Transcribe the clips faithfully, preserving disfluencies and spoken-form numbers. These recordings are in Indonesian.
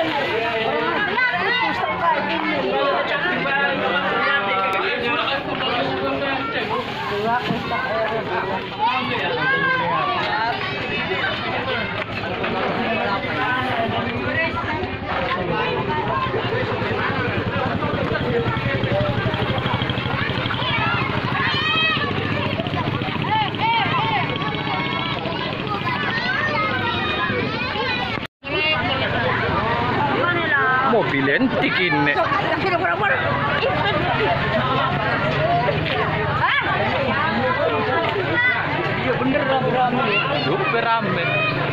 Mobil antik ini. Iya bener rame-rame. Super rame.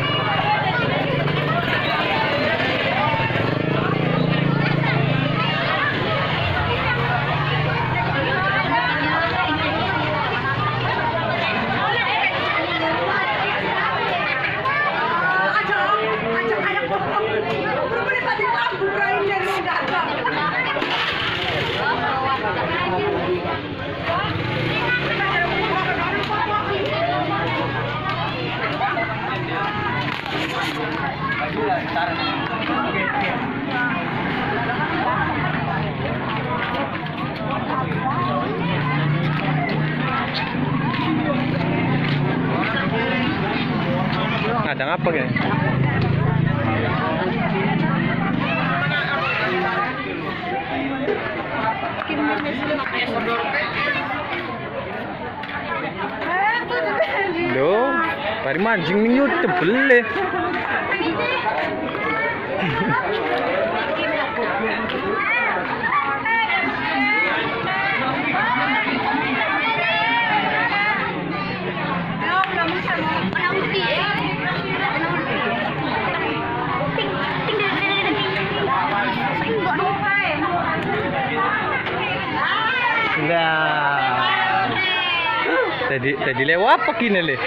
Ada apa ya? Loh, bari mancing ning yo tebel le. Nah, tadi tadi lewat apa kini le?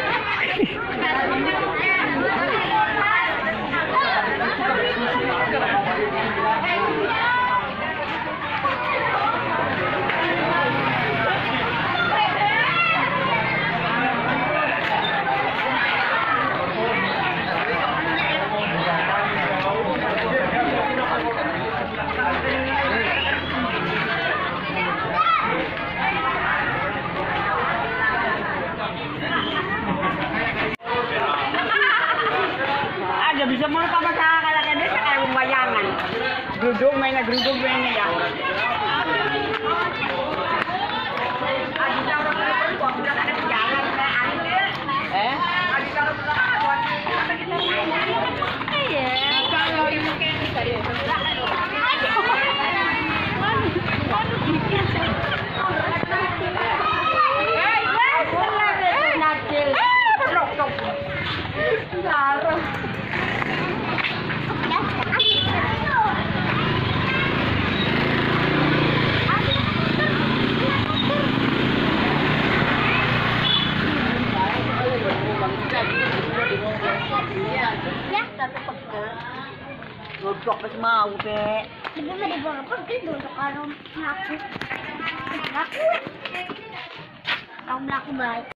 Bisa mau apa masalah kalau ada kayak bayangan. Geruduk mainnya, geruduk mainnya ya. Eh? Iya. Kalau ini kayak tadi. Duduk pas mau deh. Ibu mau dibawa pergi duduk kalau melaku. Melaku. Kalau melaku baik.